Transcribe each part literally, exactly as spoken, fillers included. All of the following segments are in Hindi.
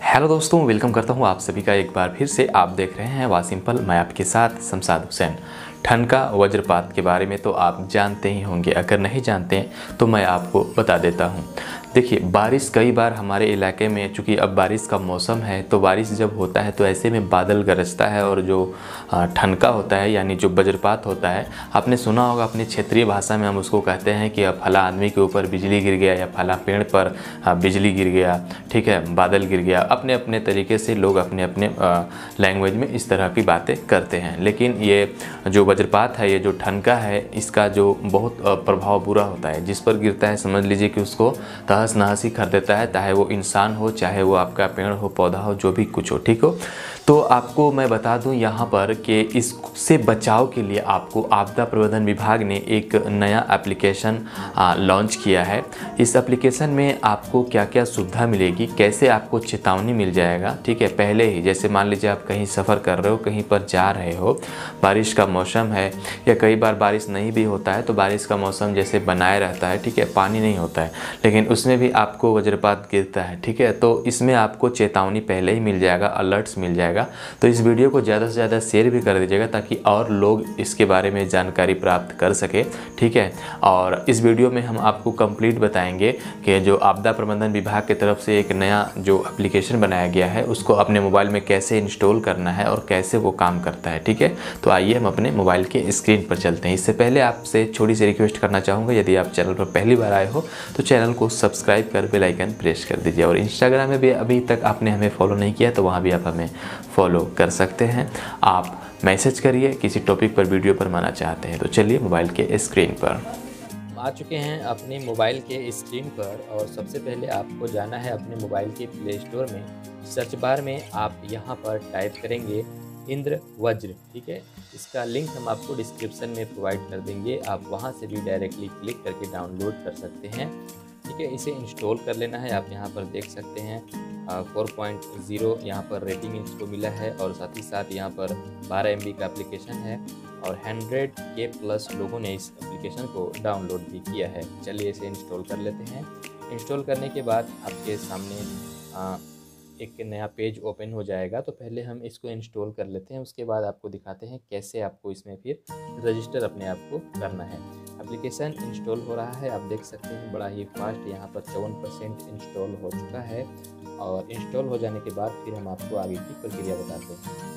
हेलो दोस्तों, वेलकम करता हूं आप सभी का एक बार फिर से। आप देख रहे हैं वाह सिंपल, मैं आपके साथ शमशाद हुसैन। ठनका वज्रपात के बारे में तो आप जानते ही होंगे, अगर नहीं जानते हैं तो मैं आपको बता देता हूं। देखिए, बारिश कई बार हमारे इलाके में, चूँकि अब बारिश का मौसम है तो बारिश जब होता है तो ऐसे में बादल गरजता है और जो ठनका होता है यानी जो वज्रपात होता है, आपने सुना होगा अपनी क्षेत्रीय भाषा में हम उसको कहते हैं कि अब फला आदमी के ऊपर बिजली गिर गया या फला पेड़ पर बिजली गिर गया, ठीक है, बादल गिर गया। अपने अपने तरीके से लोग अपने अपने लैंग्वेज में इस तरह की बातें करते हैं। लेकिन ये जो वज्रपात है, ये जो ठनका है, इसका जो बहुत प्रभाव बुरा होता है। जिस पर गिरता है समझ लीजिए कि उसको तहस नहस ही कर देता है, चाहे वो इंसान हो, चाहे वो आपका पेड़ हो, पौधा हो, जो भी कुछ हो, ठीक हो। तो आपको मैं बता दूं यहाँ पर कि इससे बचाव के लिए आपको आपदा प्रबंधन विभाग ने एक नया एप्लीकेशन लॉन्च किया है। इस एप्लीकेशन में आपको क्या क्या सुविधा मिलेगी, कैसे आपको चेतावनी मिल जाएगा, ठीक है। पहले ही जैसे मान लीजिए आप कहीं सफ़र कर रहे हो, कहीं पर जा रहे हो, बारिश का मौसम है या कई बार बारिश नहीं भी होता है तो बारिश का मौसम जैसे बनाए रहता है, ठीक है, पानी नहीं होता है, लेकिन उसमें भी आपको वज्रपात गिरता है, ठीक है। तो इसमें आपको चेतावनी पहले ही मिल जाएगा, अलर्ट्स मिल जाएगा। तो इस वीडियो को ज़्यादा से ज़्यादा शेयर भी कर दीजिएगा ताकि और लोग इसके बारे में जानकारी प्राप्त कर सके, ठीक है। और इस वीडियो में हम आपको कंप्लीट बताएंगे कि जो आपदा प्रबंधन विभाग की तरफ से एक नया जो एप्लीकेशन बनाया गया है उसको अपने मोबाइल में कैसे इंस्टॉल करना है और कैसे वो काम करता है, ठीक है। तो आइए हम अपने मोबाइल के स्क्रीन पर चलते हैं। इससे पहले आपसे छोटी सी रिक्वेस्ट करना चाहूँगा, यदि आप चैनल पर पहली बार आए हो तो चैनल को सब्सक्राइब कर बेल आइकन प्रेस कर दीजिए। और इंस्टाग्राम में भी अभी तक आपने हमें फॉलो नहीं किया तो वहाँ भी आप हमें फॉलो कर सकते हैं। आप मैसेज करिए किसी टॉपिक पर वीडियो बनवाना चाहते हैं। तो चलिए मोबाइल के स्क्रीन पर आ चुके हैं अपने मोबाइल के स्क्रीन पर। और सबसे पहले आपको जाना है अपने मोबाइल के प्ले स्टोर में। सर्च बार में आप यहां पर टाइप करेंगे इंद्र वज्र, ठीक है। इसका लिंक हम आपको डिस्क्रिप्शन में प्रोवाइड कर देंगे, आप वहां से भी डायरेक्टली क्लिक करके डाउनलोड कर सकते हैं, ठीक है। इसे इंस्टॉल कर लेना है। आप यहाँ पर देख सकते हैं फोर पॉइंट ज़ीरो यहाँ पर रेटिंग इसको मिला है और साथ ही साथ यहाँ पर बारह एम बी का एप्लीकेशन है और हंड्रेड के प्लस लोगों ने इस एप्लीकेशन को डाउनलोड भी किया है। चलिए इसे इंस्टॉल कर लेते हैं। इंस्टॉल करने के बाद आपके सामने आ, एक नया पेज ओपन हो जाएगा। तो पहले हम इसको इंस्टॉल कर लेते हैं, उसके बाद आपको दिखाते हैं कैसे आपको इसमें फिर रजिस्टर अपने आप को करना है। एप्लीकेशन इंस्टॉल हो रहा है, आप देख सकते हैं बड़ा ही फास्ट। यहाँ पर चौवन परसेंट इंस्टॉल हो चुका है और इंस्टॉल हो जाने के बाद फिर हम आपको आगे की प्रक्रिया बताते हैं।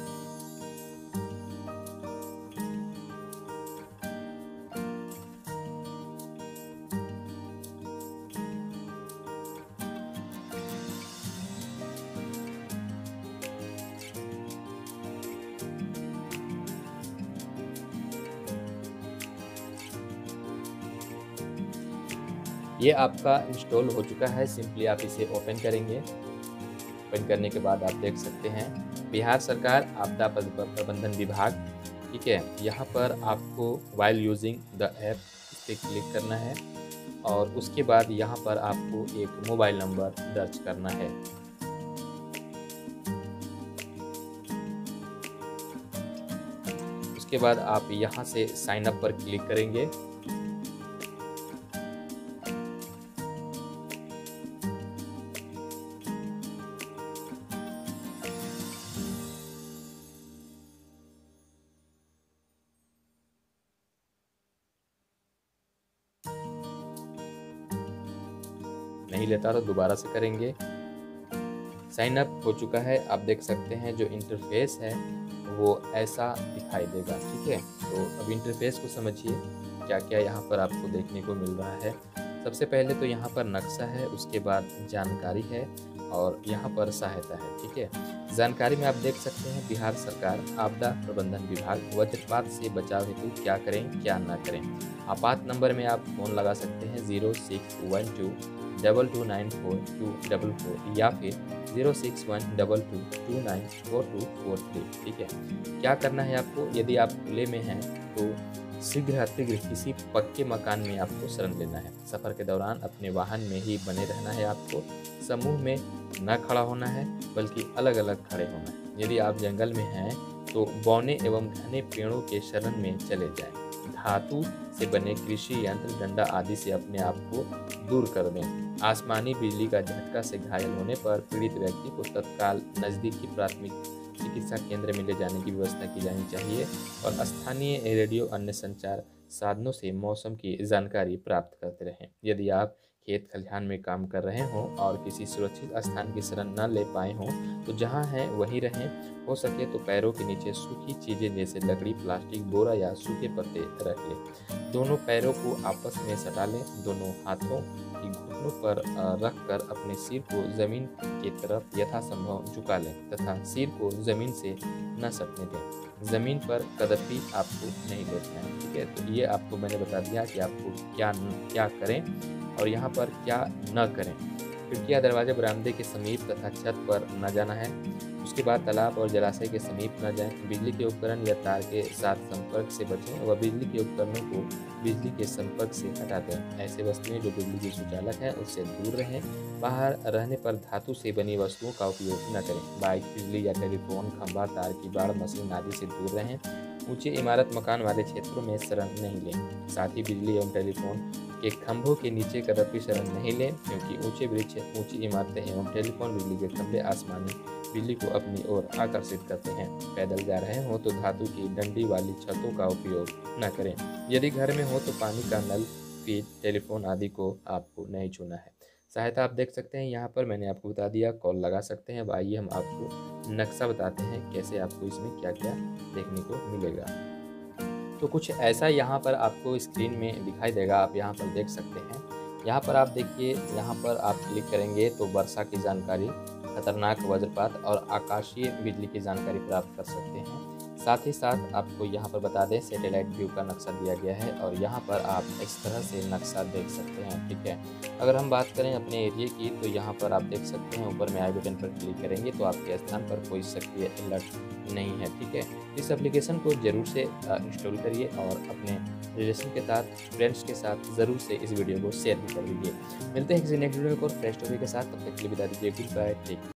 ये आपका इंस्टॉल हो चुका है। सिंपली आप इसे ओपन करेंगे। ओपन करने के बाद आप देख सकते हैं बिहार सरकार आपदा प्रबंधन विभाग, ठीक है। यहाँ पर आपको वाइल यूजिंग द ऐप इस पर क्लिक करना है और उसके बाद यहाँ पर आपको एक मोबाइल नंबर दर्ज करना है। उसके बाद आप यहाँ से साइन अप पर क्लिक करेंगे। नहीं लेता तो दोबारा से करेंगे। साइन अप हो चुका है। आप देख सकते हैं जो इंटरफेस है वो ऐसा दिखाई देगा, ठीक है। तो अब इंटरफेस को समझिए क्या क्या यहाँ पर आपको देखने को मिल रहा है। सबसे पहले तो यहाँ पर नक्शा है, उसके बाद जानकारी है और यहाँ पर सहायता है, ठीक है। जानकारी में आप देख सकते हैं बिहार सरकार आपदा प्रबंधन विभाग वज्रपात से बचाव हेतु क्या करें क्या ना करें। आपात नंबर में आप फ़ोन लगा सकते हैं zero six one two double two nine four two double four या फिर zero six one double two two nine four two four three, ठीक है। क्या करना है आपको, यदि आप खुले में हैं तो शीघ्र अतिग्र किसी पक्के मकान में आपको शरण लेना है। सफ़र के दौरान अपने वाहन में ही बने रहना है। आपको समूह में न खड़ा होना है बल्कि अलग अलग खड़े होना है। यदि आप जंगल में हैं तो बौने एवं घने पेड़ों के शरण में चले जाएं। धातु से बने कृषि यंत्र, डंडा आदि से अपने आप को दूर कर दें। आसमानी बिजली का झटका से घायल होने पर पीड़ित व्यक्ति को तत्काल नज़दीकी प्राथमिक चिकित्सा केंद्र में ले जाने की व्यवस्था की जानी चाहिए और स्थानीय रेडियो अन्य संचार साधनों से मौसम की जानकारी प्राप्त करते रहें। यदि आप खेत खलिहान में काम कर रहे हों और किसी सुरक्षित स्थान की शरण न ले पाए हों तो जहां हैं वहीं रहें। हो सके तो पैरों के नीचे सूखी चीज़ें जैसे लकड़ी, प्लास्टिक, बोरा या सूखे पत्ते रख लें। दोनों पैरों को आपस में सटा लें। दोनों हाथों की घुटनों पर रख कर अपने सिर को जमीन की तरफ यथासंभव झुका लें तथा सिर को जमीन से न सटने दें। ज़मीन पर कदापि आपको नहीं लेटना है। ठीक है, तो ये आपको मैंने बता दिया कि आपको क्या क्या करें और यहाँ पर क्या न करें। खिड़कियाँ, दरवाजे, बरामदे के समीप तथा छत पर न जाना है। उसके बाद तालाब और जलाशय के समीप न जाएं। बिजली के उपकरण या तार के साथ संपर्क से बचें व बिजली के उपकरणों को बिजली के संपर्क से हटा दें। ऐसे वस्तुएं जो बिजली की सुचालक है उससे दूर रहें। बाहर रहने पर धातु से बनी वस्तुओं का उपयोग न करें। बाइक, बिजली या टेलीफोन खंभा, तार की बाड़, मशीन आदि से दूर रहें। ऊंचे इमारत, मकान वाले क्षेत्रों में शरण नहीं लें। साथ ही बिजली एवं टेलीफोन के खंभों के नीचे कदापि शरण नहीं लें, क्योंकि ऊंचे वृक्ष, ऊंची इमारतें एवं टेलीफोन बिजली के खंभे आसमानी बिजली को अपनी ओर आकर्षित करते हैं। पैदल जा रहे हो तो धातु की डंडी वाली छतों का उपयोग न करें। यदि घर में हो तो पानी का नल, फ्रिज, टेलीफोन आदि को आपको नहीं छूना है। सहायता आप देख सकते हैं यहाँ पर मैंने आपको बता दिया, कॉल लगा सकते हैं। अब आइए हम आपको नक्शा बताते हैं कैसे आपको इसमें क्या क्या देखने को मिलेगा। तो कुछ ऐसा यहाँ पर आपको स्क्रीन में दिखाई देगा, आप यहाँ पर देख सकते हैं। यहाँ पर आप देखिए, यहाँ पर आप क्लिक करेंगे तो वर्षा की जानकारी, खतरनाक वज्रपात और आकाशीय बिजली की जानकारी प्राप्त कर सकते हैं। साथ ही साथ आपको यहाँ पर बता दें सैटेलाइट व्यू का नक्शा दिया गया है और यहाँ पर आप इस तरह से नक्शा देख सकते हैं। ठीक है, अगर हम बात करें अपने एरिया की तो यहाँ पर आप देख सकते हैं ऊपर में आई बटन पर क्लिक करेंगे तो आपके स्थान पर कोई सक्रिय अलर्ट नहीं है। ठीक है, इस एप्लीकेशन को ज़रूर से इंस्टॉल करिए और अपने रिलेशन के साथ, फ्रेंड्स के साथ ज़रूर से इस वीडियो को शेयर भी कर दीजिए। मिलते हैं किसी नेक्स्ट वीडियो को फ्रेश टॉपिक के साथ, तब तक के लिए बता दीजिए गुड बाय, टेक।